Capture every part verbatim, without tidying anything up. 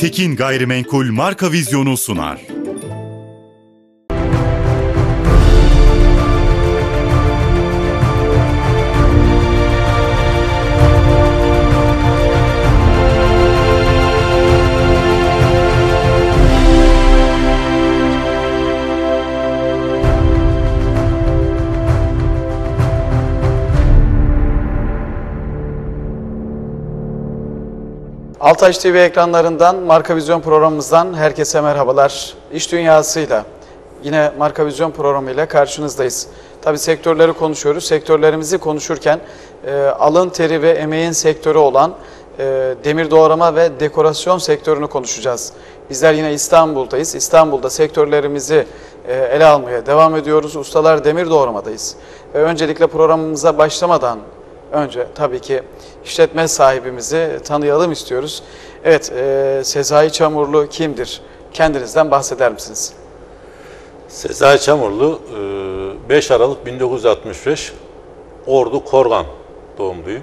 Tekin Gayrimenkul marka vizyonu sunar. Altaş T V ekranlarından Marka Vizyon programımızdan herkese merhabalar. İş dünyasıyla yine Marka Vizyon programıyla karşınızdayız. Tabii sektörleri konuşuyoruz. Sektörlerimizi konuşurken e, alın teri ve emeğin sektörü olan e, demir doğrama ve dekorasyon sektörünü konuşacağız. Bizler yine İstanbul'dayız. İstanbul'da sektörlerimizi e, ele almaya devam ediyoruz. Ustalar Demir Doğrama'dayız. E, öncelikle programımıza başlamadan önce tabii ki işletme sahibimizi tanıyalım istiyoruz. Evet, e, Sezai Çamurlu kimdir? Kendinizden bahseder misiniz? Sezai Çamurlu, beş Aralık bin dokuz yüz altmış beş Ordu Korgan doğumluyum.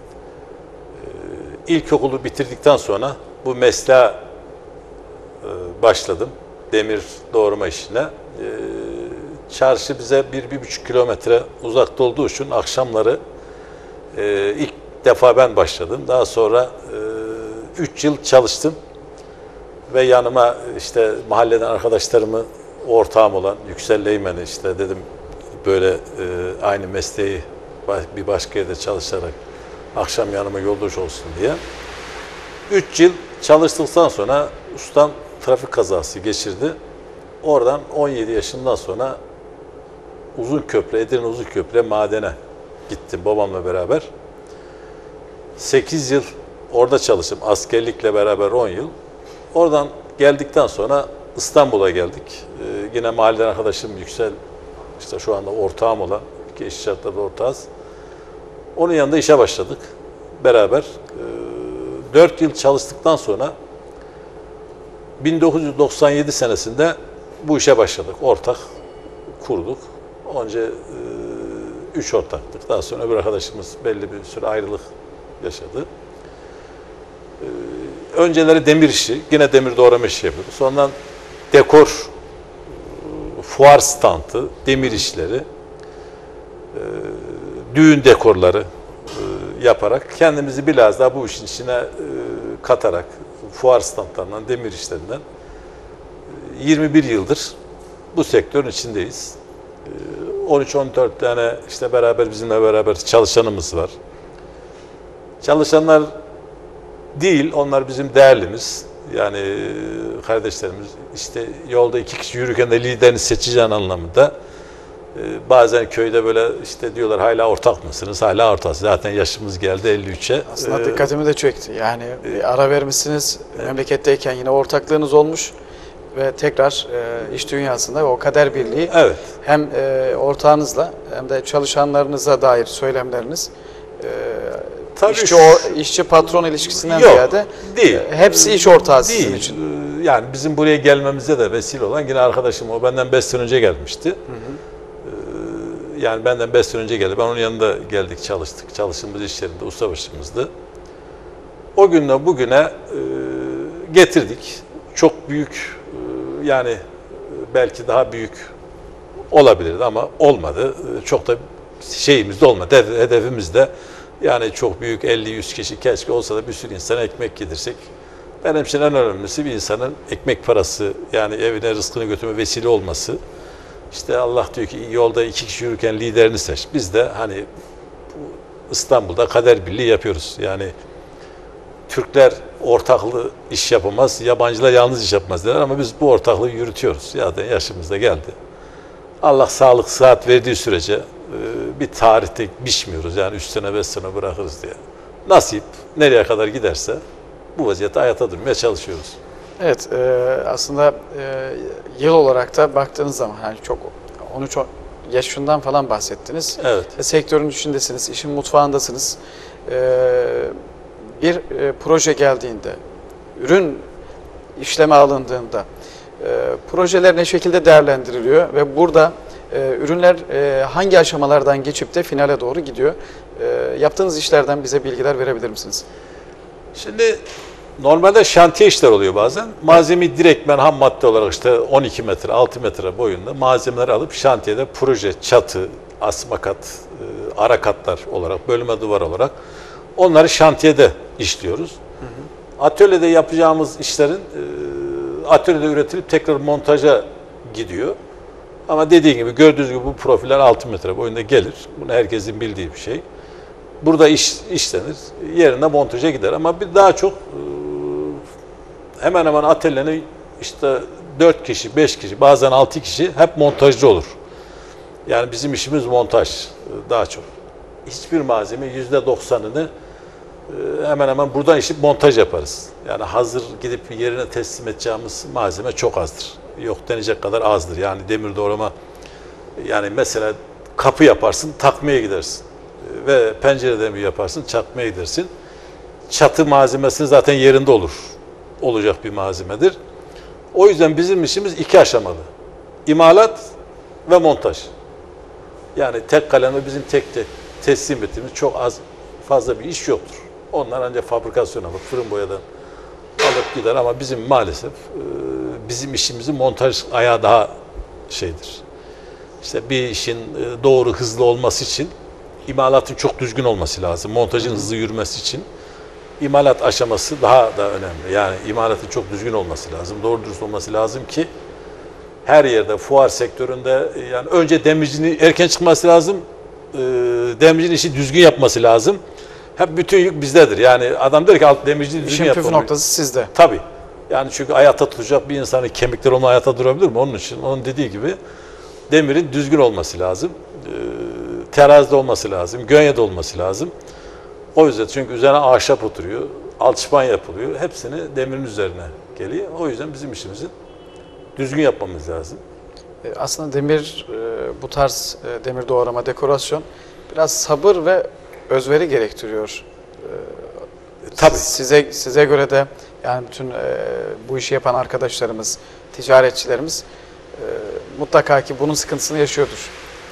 İlkokulu bitirdikten sonra bu mesleğe başladım. Demir doğrama işine. Çarşı bize bir, bir buçuk kilometre uzakta olduğu için akşamları ilk defa ben başladım. Daha sonra üç yıl çalıştım ve yanıma işte mahalleden arkadaşlarımı, ortağım olan Yüksel Leymen'i işte dedim böyle e, aynı mesleği bir başka yerde çalışarak akşam yanıma yoldaş olsun diye. üç yıl çalıştıktan sonra ustam trafik kazası geçirdi. Oradan on yedi yaşından sonra Uzunköprü, Edirne Uzunköprü madene gittim babamla beraber. sekiz yıl orada çalıştım. Askerlikle beraber on yıl. Oradan geldikten sonra İstanbul'a geldik. Ee, yine mahalleden arkadaşım Yüksel, işte şu anda ortağım olan, iki eş şartlarda ortağız. Onun yanında işe başladık beraber. Ee, dört yıl çalıştıktan sonra bin dokuz yüz doksan yedi senesinde bu işe başladık. Ortak kurduk. Önce e, üç ortaktık. Daha sonra öbür arkadaşımız belli bir süre ayrılık yaşadı. Ee, önceleri demir işi, yine demir doğrama işi yapıyordu. Sonradan dekor, fuar standı, demir işleri, düğün dekorları yaparak kendimizi biraz daha bu işin içine katarak fuar standlarından, demir işlerinden yirmi bir yıldır bu sektörün içindeyiz. on üç on dört tane işte beraber bizimle beraber çalışanımız var. Çalışanlar değil, onlar bizim değerlimiz. Yani kardeşlerimiz, işte yolda iki kişi yürürken de liderini seçeceğin anlamında. Ee, bazen köyde böyle işte diyorlar hala ortak mısınız? Hala ortak. Zaten yaşımız geldi elli üçe. Aslında ee, dikkatimi de çekti. Yani e, ara vermişsiniz, e, memleketteyken yine ortaklığınız olmuş ve tekrar e, iş dünyasında o kader birliği evet. hem e, ortağınızla hem de çalışanlarınıza dair söylemleriniz e, Tabii işçi, o, işçi patron ilişkisinden yok, ziyade değil. Hepsi iş ortağı değil. Sizin için. Yani bizim buraya gelmemize de vesile olan yine arkadaşım, o benden beş sene önce gelmişti. Hı hı. Yani benden beş sene önce geldi. Ben onun yanında geldik, çalıştık. Çalıştığımız iş yerinde ustabaşımızdı. O günden bugüne e, getirdik. Çok büyük, e, yani belki daha büyük olabilirdi ama olmadı. Çok da şeyimiz de olmadı. Hedefimiz de yani çok büyük elli yüz kişi keşke olsa da bir sürü insana ekmek yedirsek. Benim için en önemlisi bir insanın ekmek parası, yani evine rızkını götürme vesile olması. İşte Allah diyor ki yolda iki kişi yürürken liderini seç. Biz de hani İstanbul'da kader birliği yapıyoruz. Yani Türkler ortaklı iş yapamaz, yabancılar yalnız iş yapmaz derler ama biz bu ortaklığı yürütüyoruz. Zaten yaşımızda geldi. Allah sağlık, sıhhat verdiği sürece bir tarihte biçmiyoruz. Yani üç sene, beş sene bırakırız diye. Nasip nereye kadar giderse bu vaziyette hayata durmaya çalışıyoruz. Evet, e, aslında e, yıl olarak da baktığınız zaman yani çok on üç yaşından falan bahsettiniz. Evet. E, sektörün içindesiniz, işin mutfağındasınız. E, bir e, proje geldiğinde, ürün işleme alındığında e, projeler ne şekilde değerlendiriliyor ve burada e, ürünler e, hangi aşamalardan geçip de finale doğru gidiyor? E, yaptığınız işlerden bize bilgiler verebilir misiniz? Şimdi Normalde şantiye işler oluyor bazen. Malzemeyi direktmen ham madde olarak işte on iki metre, altı metre boyunda malzemeleri alıp şantiyede proje, çatı, asma kat, e, ara katlar olarak, bölme duvar olarak onları şantiyede işliyoruz. Hı hı. Atölyede yapacağımız işlerin e, atölyede üretilip tekrar montaja gidiyor. Ama dediğim gibi gördüğünüz gibi bu profiller altı metre boyunda gelir. Bunu herkesin bildiği bir şey. Burada iş işlenir, yerine montaja gider. Ama bir daha çok hemen hemen atölyenin işte dört kişi, beş kişi, bazen altı kişi hep montajcı olur. Yani bizim işimiz montaj daha çok. Hiçbir malzeme yüzde doksanını hemen hemen buradan işip montaj yaparız. Yani hazır gidip yerine teslim edeceğimiz malzeme çok azdır. Yok denecek kadar azdır. Yani demir doğrama, yani mesela kapı yaparsın, takmaya gidersin. Ve pencere demiri yaparsın, çakmaya gidersin. Çatı malzemesi zaten yerinde olur. Olacak bir malzemedir. O yüzden bizim işimiz iki aşamalı. İmalat ve montaj. Yani tek kalemle bizim tek tek teslim ettiğimiz çok az, fazla bir iş yoktur. Onlar ancak fabrikasyon alıp fırın boyadan alıp gider ama bizim maalesef bizim işimizin montaj ayağı daha şeydir. İşte bir işin doğru, hızlı olması için imalatın çok düzgün olması lazım. Montajın hızlı yürümesi için imalat aşaması daha da önemli. Yani imalatın çok düzgün olması lazım. Doğru dürüst olması lazım ki her yerde, fuar sektöründe yani önce demircinin erken çıkması lazım. E, demircinin işi düzgün yapması lazım. Hep bütün yük bizdedir. Yani adam der ki alt demircinin düzgün yapması. İşin püf noktası sizde. Tabii. Yani çünkü hayata tutacak bir insanın kemikleri onunla hayata durabilir mi? Onun için onun dediği gibi demirin düzgün olması lazım. E, terazide olması lazım. Gönyede olması lazım. O yüzden çünkü üzerine ahşap oturuyor. Alçıpan yapılıyor. Hepsini demirin üzerine geliyor. O yüzden bizim işimizi düzgün yapmamız lazım. Aslında demir, bu tarz demir doğrama, dekorasyon biraz sabır ve özveri gerektiriyor. Tabii. Size size göre de yani bütün bu işi yapan arkadaşlarımız, ticaretçilerimiz mutlaka ki bunun sıkıntısını yaşıyordur.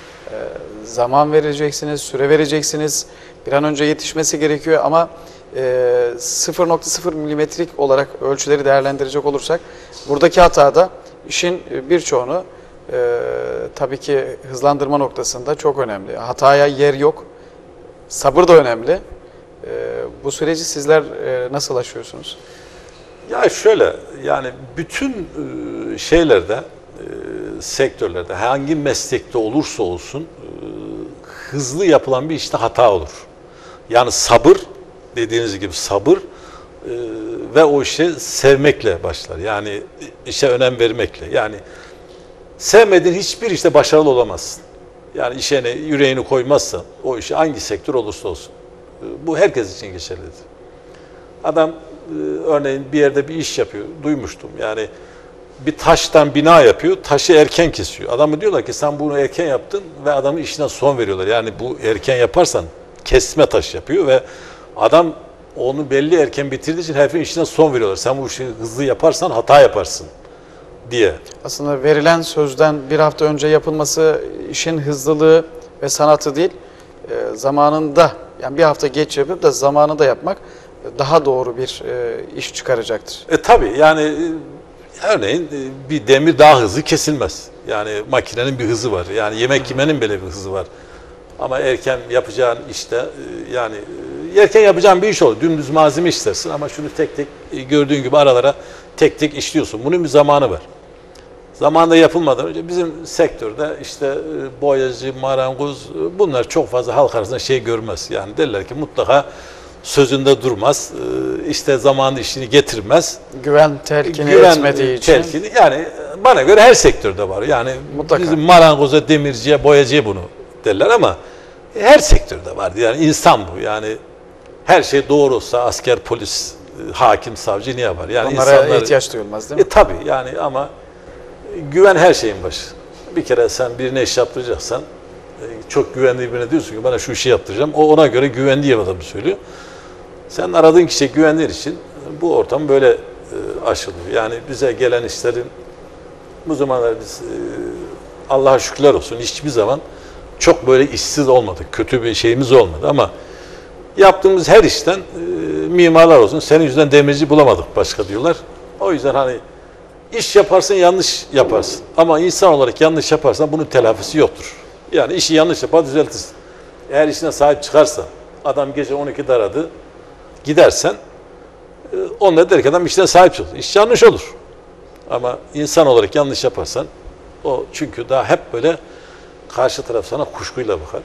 Zaman vereceksiniz, süre vereceksiniz. Bir an önce yetişmesi gerekiyor ama sıfır nokta sıfır milimetrik olarak ölçüleri değerlendirecek olursak buradaki hatada işin birçoğunu e, tabii ki hızlandırma noktasında çok önemli. Hataya yer yok. Sabır da önemli. E, bu süreci sizler e, nasıl aşıyorsunuz? Ya şöyle, yani bütün e, şeylerde, e, sektörlerde, hangi meslekte olursa olsun e, hızlı yapılan bir işte hata olur. Yani sabır, dediğiniz gibi sabır e, ve o işi sevmekle başlar. Yani işe önem vermekle. Yani sevmediğin hiçbir işte başarılı olamazsın. Yani işine yüreğini koymazsan o işi hangi sektör olursa olsun. E, bu herkes için geçerlidir. Adam e, örneğin bir yerde bir iş yapıyor. Duymuştum. Yani bir taştan bina yapıyor. Taşı erken kesiyor. Adamı diyorlar ki sen bunu erken yaptın ve adamın işine son veriyorlar. Yani bu erken yaparsan kesme taş yapıyor ve adam onu belli erken bitirdiği için herifin işine son veriyorlar. Sen bu işi hızlı yaparsan hata yaparsın diye. Aslında verilen sözden bir hafta önce yapılması işin hızlılığı ve sanatı değil, e, zamanında yani bir hafta geç yapıp da zamanında yapmak daha doğru bir e, iş çıkaracaktır. E tabii yani e, örneğin e, bir demir daha hızlı kesilmez. Yani makinenin bir hızı var. Yani yemek yemenin bile bir hızı var. Ama erken yapacağın işte e, yani e, erken yapacağın bir iş olur. Dümdüz malzeme istersin ama şunu tek tek e, gördüğün gibi aralara tek tek işliyorsun. Bunun bir zamanı var. Zamanında yapılmadan önce bizim sektörde işte e, boyacı, marangoz e, bunlar çok fazla halk arasında şey görmez. Yani derler ki mutlaka sözünde durmaz. E, işte zamanında işini getirmez. Güven telkini Güven etmediği için. Telkini, yani bana göre her sektörde var. Yani mutlaka. Bizim marangoza, demirciye, boyacıya bunu derler ama her sektörde var. Yani insan bu. Yani her şey doğru olsa asker, polis, hakim, savcı niye var? Yani onlara insanlar, ihtiyaç duyulmaz değil mi? E, tabii yani ama güven her şeyin başı. Bir kere sen birine iş yaptıracaksan çok güvendiği birine diyorsun ki bana şu işi yaptıracağım. O ona göre güvendiği adamı söylüyor. Sen aradığın kişiye güvendiğin için bu ortam böyle e, aşılıyor. Yani bize gelen işlerin bu zamanlar biz e, Allah'a şükürler olsun hiçbir zaman çok böyle işsiz olmadık. Kötü bir şeyimiz olmadı ama yaptığımız her işten e, mimarlar olsun. Senin yüzünden demirci bulamadık başka diyorlar. O yüzden hani iş yaparsın, yanlış yaparsın. Ama insan olarak yanlış yaparsan bunun telafisi yoktur. Yani işi yanlış yapar, düzeltirsin. Eğer işine sahip çıkarsan, adam gece on ikide aradı, gidersen, onunla der ki adam işine sahip çıksın. İş yanlış olur. Ama insan olarak yanlış yaparsan, o çünkü daha hep böyle karşı taraf sana kuşkuyla bakar.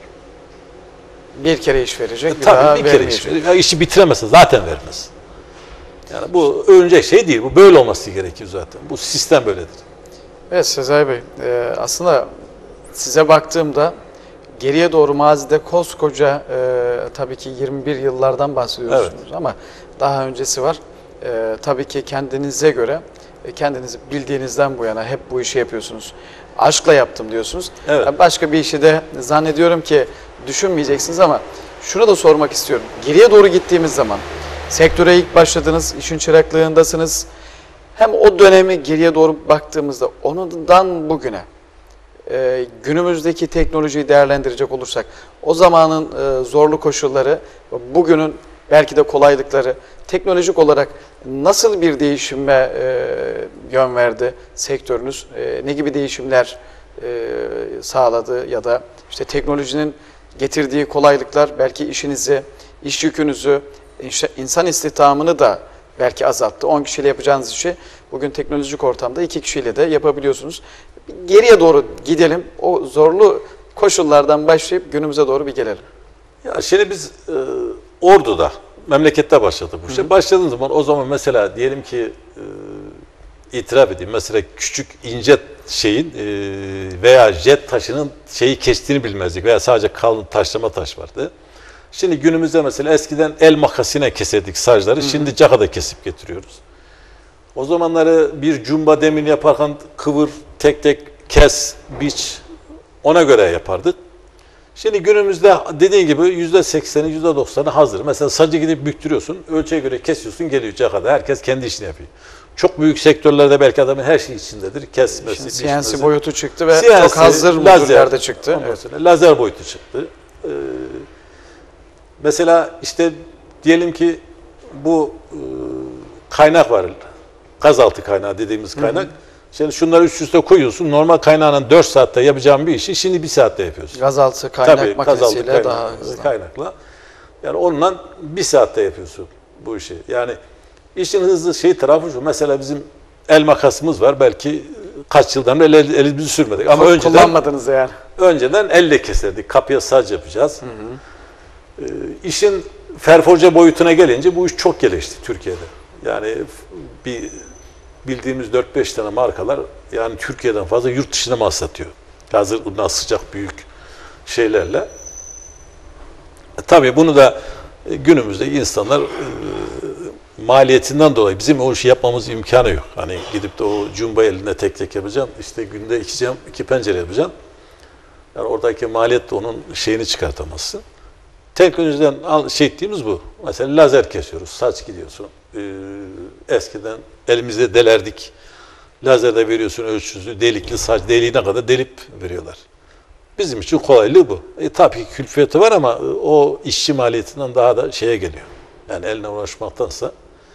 Bir kere iş verecek, bir Tabii daha bir kere iş vermeyecek. verir. Ya işi bitiremezse zaten vermez. Yani bu övünecek şey değil. Bu böyle olması gerekiyor zaten. Bu sistem böyledir. Evet Sezai Bey, e, aslında size baktığımda geriye doğru mazide koskoca e, tabii ki yirmi bir yıllardan bahsediyorsunuz Evet. ama daha öncesi var. E, tabii ki kendinize göre, e, kendinizi bildiğinizden bu yana hep bu işi yapıyorsunuz. Aşkla yaptım diyorsunuz. Evet. Yani başka bir işi de zannediyorum ki düşünmeyeceksiniz ama şunu da sormak istiyorum. Geriye doğru gittiğimiz zaman sektöre ilk başladınız, işin çıraklığındasınız. Hem o dönemi geriye doğru baktığımızda ondan bugüne e, günümüzdeki teknolojiyi değerlendirecek olursak o zamanın e, zorlu koşulları, bugünün belki de kolaylıkları teknolojik olarak nasıl bir değişime e, yön verdi sektörünüz? E, ne gibi değişimler e, sağladı ya da işte teknolojinin getirdiği kolaylıklar belki işinizi, iş yükünüzü, insan istihdamını da belki azalttı. on kişiyle yapacağınız işi bugün teknolojik ortamda iki kişiyle de yapabiliyorsunuz. Geriye doğru gidelim. O zorlu koşullardan başlayıp günümüze doğru bir gelelim. Ya şimdi biz e, Ordu'da, memlekette başladık bu işte. Başladığın zaman o zaman mesela diyelim ki e, itiraf edeyim. Mesela küçük ince şeyin e, veya jet taşının şeyi kestiğini bilmezdik veya sadece kalın taşlama taş vardı. Şimdi günümüzde mesela eskiden el makasıyla keserdik sacları. Şimdi cakada kesip getiriyoruz. O zamanları bir cumba demini yaparken kıvır, tek tek kes, biç ona göre yapardık. Şimdi günümüzde dediğin gibi yüzde sekseni, yüzde doksanı hazır. Mesela sacı gidip büktürüyorsun, ölçüye göre kesiyorsun, geliyor cakada. Herkes kendi işini yapıyor. Çok büyük sektörlerde belki adamın her şey içindedir. Kesmesi, C N C biçmesi. boyutu çıktı ve C N C, çok hazır modüllerde çıktı. Ondan Evet. sonra lazer boyutu çıktı. Ee, mesela işte diyelim ki bu e, kaynak var. Gazaltı kaynağı dediğimiz kaynak. Hı hı. Şimdi şunları üst üste koyuyorsun. Normal kaynağının dört saatte yapacağın bir işi şimdi bir saatte yapıyorsun. Gazaltı kaynak Tabii, makinesiyle kaynak, daha hızlı. Kaynakla. Yani onunla bir saatte yapıyorsun bu işi. Yani işin hızlı şey tarafı şu. Mesela bizim el makasımız var. Belki kaç yıldan beri el, elimizi sürmedik. Ama Çok önceden kullanmadınız yani. Önceden elle keserdik. Kapıya sac yapacağız. Hı hı. Ee, işin ferforje boyutuna gelince bu iş çok gelişti Türkiye'de. Yani bir bildiğimiz dört beş tane markalar yani Türkiye'den fazla yurt dışına mal satıyor. Hazır bundan sıcak büyük şeylerle. E, tabii bunu da e, günümüzde insanlar e, maliyetinden dolayı bizim o işi yapmamız imkanı yok. Hani gidip de o cumba eline tek tek yapacaksın. İşte günde iki, cam, iki pencere yapacaksın. Yani oradaki maliyet de onun şeyini çıkartamazsın. Teknolojiden şey ettiğimiz bu. Mesela lazer kesiyoruz. Saç gidiyorsun. Ee, eskiden elimizde delerdik. Lazerde veriyorsun ölçüsü. Delikli saç deliğine kadar delip veriyorlar. Bizim için kolaylığı bu. E, tabii ki külfiyatı var ama o işçi maliyetinden daha da şeye geliyor. Yani eline uğraşmaktansa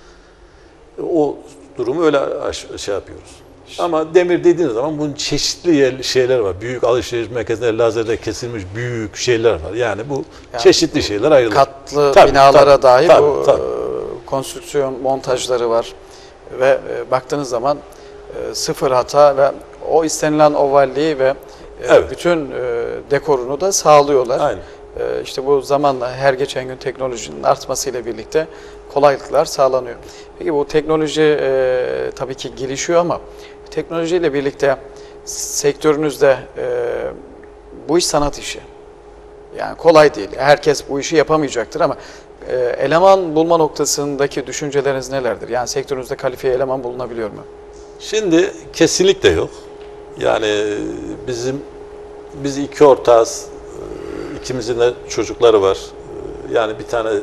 o durumu öyle şey yapıyoruz. Ama demir dediğiniz zaman bunun çeşitli şeyler var. Büyük alışveriş merkezinde lazerde kesilmiş büyük şeyler var. Yani bu yani çeşitli bu şeyler ayrılıyor. Katlı tabii, binalara tabii, dair tabii, bu tabii. E, konstrüksiyon montajları var. Ve e, baktığınız zaman e, sıfır hata ve o istenilen ovalliği ve e, evet. bütün e, dekorunu da sağlıyorlar. Aynen. E, işte bu zamanla her geçen gün teknolojinin artmasıyla birlikte kolaylıklar sağlanıyor. Peki bu teknoloji e, tabii ki gelişiyor ama teknolojiyle birlikte sektörünüzde e, bu iş sanat işi. Yani kolay değil. Herkes bu işi yapamayacaktır ama e, eleman bulma noktasındaki düşünceleriniz nelerdir? Yani sektörünüzde kalifiye eleman bulunabiliyor mu? Şimdi kesinlikle yok. Yani bizim biz iki ortağız. İkimizin de çocukları var. Yani bir tane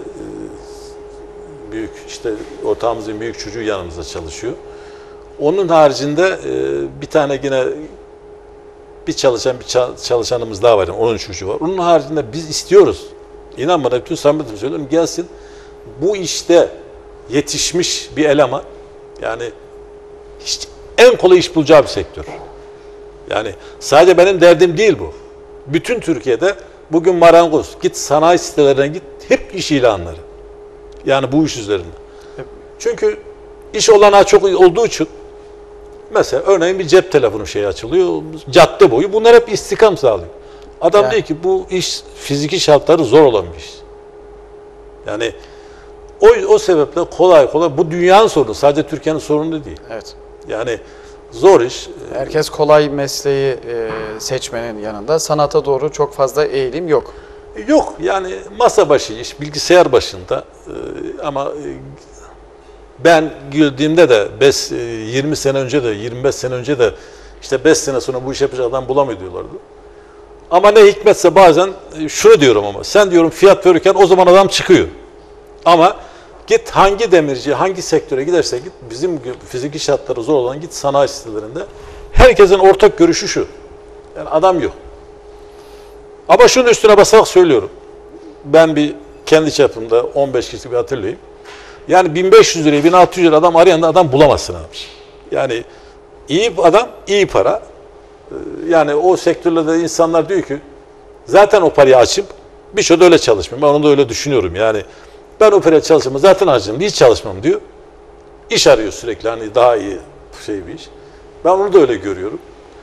büyük işte ortağımızın büyük çocuğu yanımızda çalışıyor. Onun haricinde bir tane yine bir çalışan bir çalışanımız daha var. Yani onun çocuğu var. Onun haricinde biz istiyoruz. İnan bana bütün samimiyetimle söylüyorum. Gelsin bu işte yetişmiş bir eleman, yani hiç en kolay iş bulacağı bir sektör. Yani sadece benim derdim değil bu. Bütün Türkiye'de bugün marangoz, git sanayi sitelerine git, hep iş ilanları. Yani bu iş üzerinde. Çünkü iş olanağı çok olduğu için, mesela örneğin bir cep telefonu şeyi açılıyor, cadde boyu, bunlar hep istikam sağlıyor. Adam Yani. diyor ki bu iş fiziki şartları zor olan bir iş. Yani o, o sebeple kolay kolay, bu dünyanın sorunu, sadece Türkiye'nin sorunu değil. Evet. Yani zor iş. Herkes kolay mesleği e, seçmenin yanında sanata doğru çok fazla eğilim yok. Yok yani masa başı iş, bilgisayar başında e, ama e, ben girdiğimde de beş, e, yirmi sene önce de yirmi beş sene önce de işte beş sene sonra bu iş yapacak adam bulamıyor diyorlardı. Ama ne hikmetse bazen e, şunu diyorum ama sen diyorum fiyat verirken o zaman adam çıkıyor. Ama git hangi demirci, hangi sektöre giderse git, bizim fiziki şartları zor olan git sanayi sitelerinde. Herkesin ortak görüşü şu. Yani adam yok. Ama şunun üstüne basarak söylüyorum. Ben bir kendi çapımda on beş kişilik bir atölyeyim. Yani bin beş yüz liraya, bin altı yüz lira adam arayan da adam bulamazsın abi. Yani iyi adam, iyi para. Yani o sektörlerde insanlar diyor ki zaten o parayı açıp bir şey de öyle çalışmıyorum. Ben onu da öyle düşünüyorum. Yani ben o paraya çalışmam, zaten harcayacağım, hiç çalışmam diyor. İş arıyor sürekli, hani daha iyi şey bir iş. Ben onu da öyle görüyorum.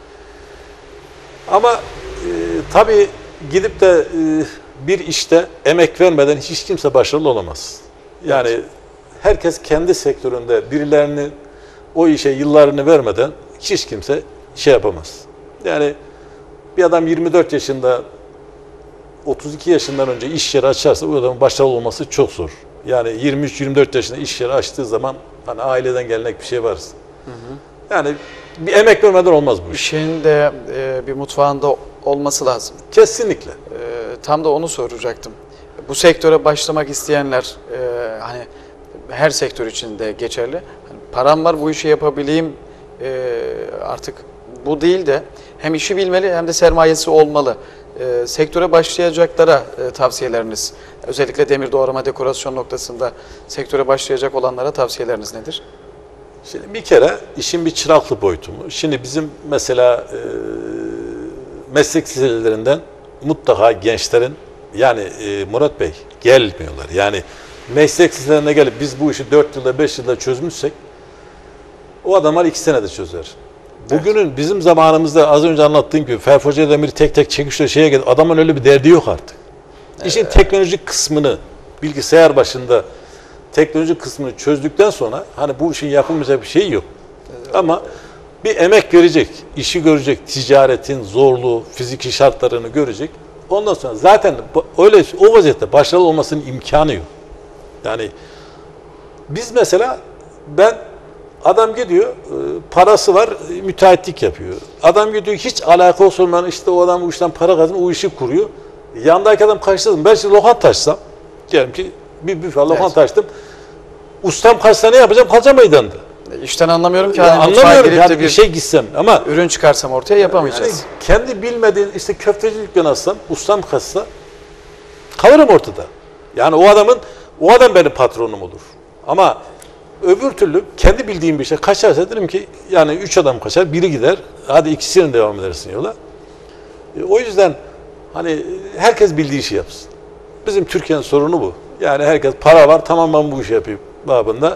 Ama e, tabii gidip de e, bir işte emek vermeden hiç kimse başarılı olamaz. Yani evet. Herkes kendi sektöründe birilerini o işe yıllarını vermeden hiç kimse şey yapamaz. Yani bir adam yirmi dört yaşında otuz iki yaşından önce iş yeri açarsa o adamın başarılı olması çok zor. Yani yirmi üç yirmi dört yaşında iş yeri açtığı zaman hani aileden gelenek bir şey varsa. Hı hı. Yani bir emek vermeden olmaz bu iş. İşin de e, bir mutfağında olması lazım. Kesinlikle. E, tam da onu soracaktım. Bu sektöre başlamak isteyenler, e, hani her sektör için de geçerli. Hani param var, bu işi yapabileyim, e, artık bu değil de hem işi bilmeli hem de sermayesi olmalı. E, sektöre başlayacaklara e, tavsiyeleriniz, özellikle demir doğrama, dekorasyon noktasında sektöre başlayacak olanlara tavsiyeleriniz nedir? Şimdi bir kere işin bir çıraklı boyutu mu? Şimdi bizim mesela e, meslek liselerinden mutlaka gençlerin, yani e, Murat Bey gelmiyorlar. Yani meslek liselerine gelip biz bu işi dört yılda beş yılda çözmüşsek o adamlar iki senede çözer. Bugünün evet. Bizim zamanımızda az önce anlattığım gibi Ferforce demiri tek tek çekişle şeye geldi. Adamın öyle bir derdi yok artık. Evet. İşin teknolojik kısmını bilgisayar başında teknolojik kısmını çözdükten sonra hani bu işin yapılmayacak bir şey yok. Evet. Ama bir emek verecek, işi görecek, ticaretin zorluğu, fiziki şartlarını görecek. Ondan sonra zaten öyle o vaziyette başarılı olmasının imkanı yok. Yani biz mesela ben adam gidiyor, parası var, müteahhitlik yapıyor. Adam gidiyor, hiç alakası olmayan işte o adam bu işten para kazanıyor, o işi kuruyor. Yandaki adam karşıladım. Ben şimdi lokant açsam, diyelim ki bir büfe lokant evet. açtım. Ustam kaçsa ne yapacağım? Kalacağım meydanda. İşten anlamıyorum ki. Ya hani anlamıyorum yani bir, bir şey gitsem ama ürün çıkarsam ortaya yapamayacağız. Yani kendi bilmediğin işte köfteci dükkanı açsam, ustam kaçsa kalırım ortada. Yani o adamın, o adam benim patronum olur. Ama öbür türlü kendi bildiğim bir şey kaçarsa derim ki yani üç adam kaçar, biri gider. Hadi ikisinin devam edersin yola. E, o yüzden hani herkes bildiği işi yapsın. Bizim Türkiye'nin sorunu bu. Yani herkes para var, tamam ben bu işi yapayım babında.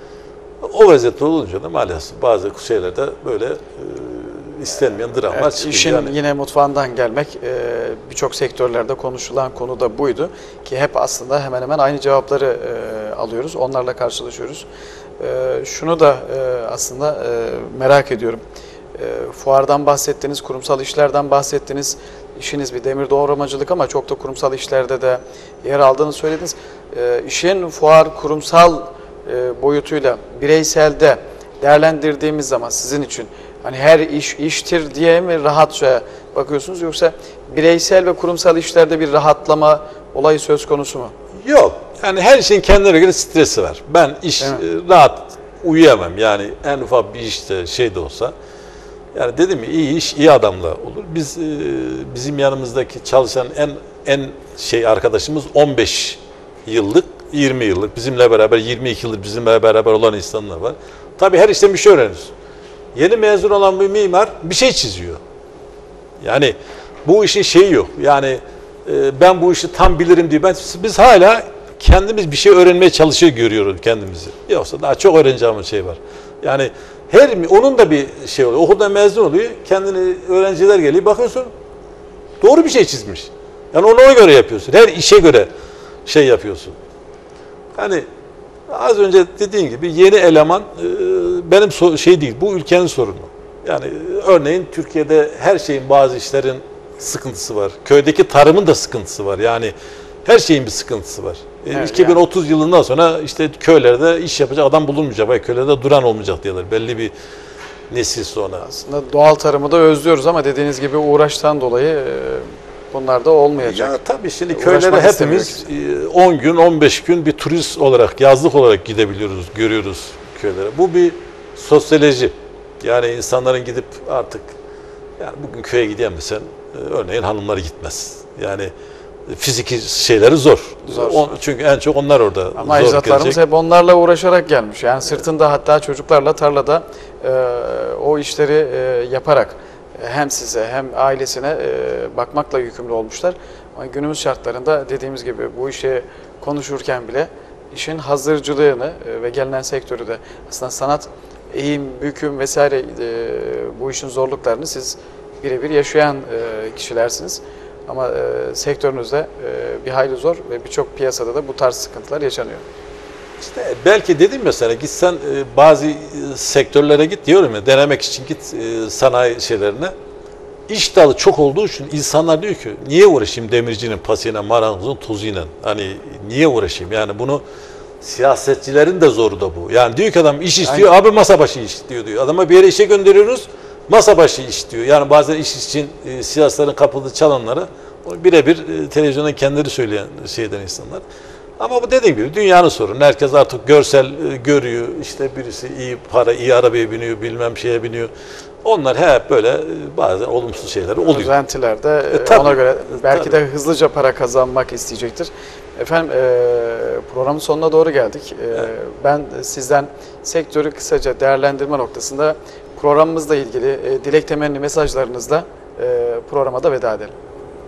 O vaziyette olunca da maalesef bazı şeylerde böyle e, istenmeyen dramlar evet, çıkıyor. İşin yani. yine mutfağından gelmek e, birçok sektörlerde konuşulan konu da buydu. Ki hep aslında hemen hemen aynı cevapları e, alıyoruz. Onlarla karşılaşıyoruz. E, şunu da e, aslında e, merak ediyorum. E, fuardan bahsettiniz, kurumsal işlerden bahsettiniz. İşiniz bir demir doğramacılık ama çok da kurumsal işlerde de yer aldığını söylediniz. E, işin fuar kurumsal e, boyutuyla bireyselde değerlendirdiğimiz zaman sizin için hani her iş iştir diye mi rahatça bakıyorsunuz yoksa bireysel ve kurumsal işlerde bir rahatlama olayı söz konusu mu? Yok. Yani her şeyin kendine göre stresi var. Ben iş e, rahat uyuyamam. Yani en ufak bir işte şey de olsa. Yani dedim ya iyi iş iyi adamla olur. Biz e, bizim yanımızdaki çalışan en en şey arkadaşımız on beş yıllık yirmi yıllık, bizimle beraber yirmi iki yıldır bizimle beraber olan insanlar var. Tabii her işten bir şey öğreniyoruz. Yeni mezun olan bir mimar bir şey çiziyor. Yani bu işin şeyi yok. Yani e, ben bu işi tam bilirim diye. Ben, biz hala kendimiz bir şey öğrenmeye çalışıyor görüyoruz kendimizi. Yoksa daha çok öğreneceğimiz şey var. Yani her onun da bir şey oluyor. Okuldan mezun oluyor. Kendini öğrenciler geliyor. Bakıyorsun doğru bir şey çizmiş. Yani ona göre yapıyorsun. Her işe göre şey yapıyorsun. Hani az önce dediğin gibi yeni eleman e, benim so şey değil. Bu ülkenin sorunu. Yani örneğin Türkiye'de her şeyin, bazı işlerin sıkıntısı var. Köydeki tarımın da sıkıntısı var. Yani her şeyin bir sıkıntısı var. Evet, iki bin otuz yani. Yılından sonra işte köylerde iş yapacak adam bulunmayacak. Veya köylerde duran olmayacak diyorlar. Belli bir nesil sonra. Aslında doğal tarımı da özlüyoruz ama dediğiniz gibi uğraştan dolayı bunlar da olmayacak. Ya tabii şimdi köylere hepimiz on gün, on beş gün bir turist olarak, yazlık olarak gidebiliyoruz, görüyoruz köylere. Bu bir sosyoloji. Yani insanların gidip artık, yani bugün köye gidemesen örneğin hanımları gitmez. Yani fiziki şeyleri zor. Zor. On, çünkü en çok onlar orada. Ama ecdatlarımız hep onlarla uğraşarak gelmiş. Yani sırtında hatta çocuklarla tarlada e, o işleri e, yaparak hem size hem ailesine e, bakmakla yükümlü olmuşlar. Ama günümüz şartlarında dediğimiz gibi bu işi konuşurken bile işin hazırcılığını e, ve gelinen sektörü de aslında sanat, eğim, büküm vesaire e, bu işin zorluklarını siz birebir yaşayan e, kişilersiniz. Ama e, sektörünüzde e, bir hayli zor ve birçok piyasada da bu tarz sıkıntılar yaşanıyor. İşte belki dedim ya sana, gitsen e, bazı e, sektörlere git diyorum ya, denemek için git e, sanayi şeylerine. İş dalı çok olduğu için insanlar diyor ki niye uğraşayım demircinin pasıyla, marangozun tozuyla? Hani niye uğraşayım? Yani bunu siyasetçilerin de zoru da bu. Yani diyor ki adam iş istiyor, aynen. Abi masa başı iş diyor diyor. Adama bir yere işe gönderiyoruz. Masa başı iş diyor. Yani bazen iş için e, siyasetlerin kapıda çalanlara birebir e, televizyonda kendileri söyleyen şeyden insanlar. Ama bu dediğim gibi dünyanın sorunu. Herkes artık görsel e, görüyor. İşte birisi iyi para, iyi arabaya biniyor, bilmem şeye biniyor. Onlar hep böyle e, bazen olumsuz şeyler oluyor. Özentiler de e, tabii, ona göre belki tabii. de hızlıca para kazanmak isteyecektir. Efendim e, programın sonuna doğru geldik. E, evet. Ben sizden sektörü kısaca değerlendirme noktasında programımızla ilgili e, dilek temenni mesajlarınızla e, programa da veda edelim.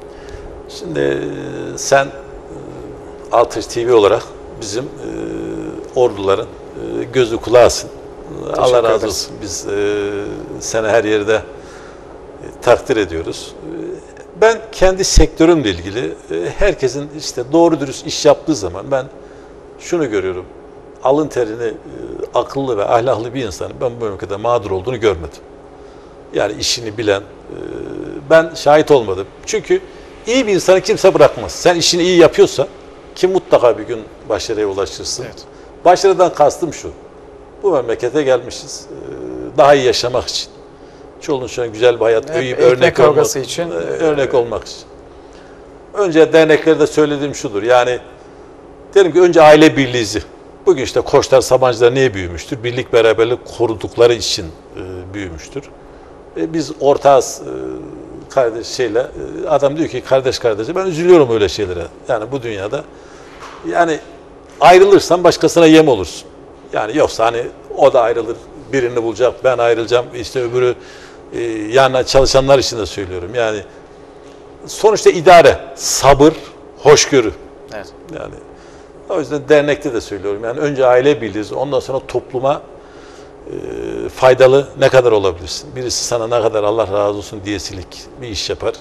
Şimdi e, sen e, Altış T V olarak bizim e, orduların e, gözü kulağısın. Teşekkür Allah razı ederiz. Olsun. Biz e, seni her yerde e, takdir ediyoruz. E, ben kendi sektörümle ilgili e, herkesin işte doğru dürüst iş yaptığı zaman ben şunu görüyorum. Alın terini e, akıllı ve ahlaklı bir insanın ben bu ülkede mağdur olduğunu görmedim. Yani işini bilen, e, ben şahit olmadım. Çünkü iyi bir insanı kimse bırakmaz. Sen işini iyi yapıyorsan ki mutlaka bir gün başarıya ulaşırsın. Evet. Başarıdan kastım şu. Bu memlekete gelmişiz. E, daha iyi yaşamak için. Çoluğun çocuğun güzel bir hayat, iyi bir örnek kavgası olmak için. E, örnek olmak için. Önce derneklerde söylediğim şudur. Yani derim ki önce aile birliği. Bugün işte Koçlar, Sabancılar niye büyümüştür? Birlik, beraberlik korudukları için e, büyümüştür. E, biz ortağız e, kardeş şeyle. E, adam diyor ki kardeş kardeşe, ben üzülüyorum öyle şeylere. Yani bu dünyada yani ayrılırsan başkasına yem olursun. Yani yoksa hani o da ayrılır, birini bulacak, ben ayrılacağım, işte öbürü e, yani çalışanlar için de söylüyorum. Yani sonuçta idare, sabır, hoşgörü. Evet. Yani o yüzden dernekte de söylüyorum. Yani önce aile biliriz, ondan sonra topluma e, faydalı ne kadar olabilirsin? Birisi sana ne kadar Allah razı olsun diyesilik bir iş yapar.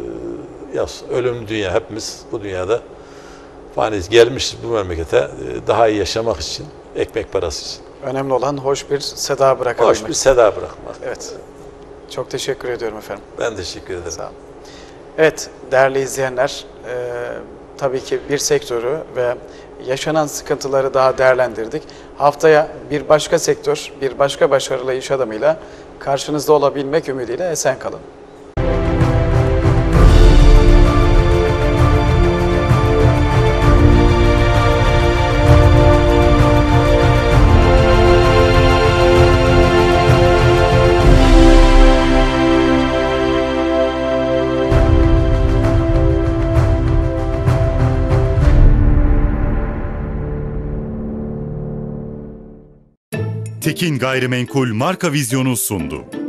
E, yaz, ölümlü dünya, hepimiz bu dünyada faniyiz. Gelmişiz bu memlekete e, daha iyi yaşamak için, ekmek parası için. Önemli olan hoş bir seda bırakabilmek. Hoş bir seda bırakmak. Evet. Çok teşekkür ediyorum efendim. Ben teşekkür ederim. Sağ olun. Evet, değerli izleyenler, e, tabii ki bir sektörü ve yaşanan sıkıntıları daha değerlendirdik. Haftaya bir başka sektör, bir başka başarılı iş adamıyla karşınızda olabilmek ümidiyle esen kalın. Tekin Gayrimenkul marka vizyonu sundu.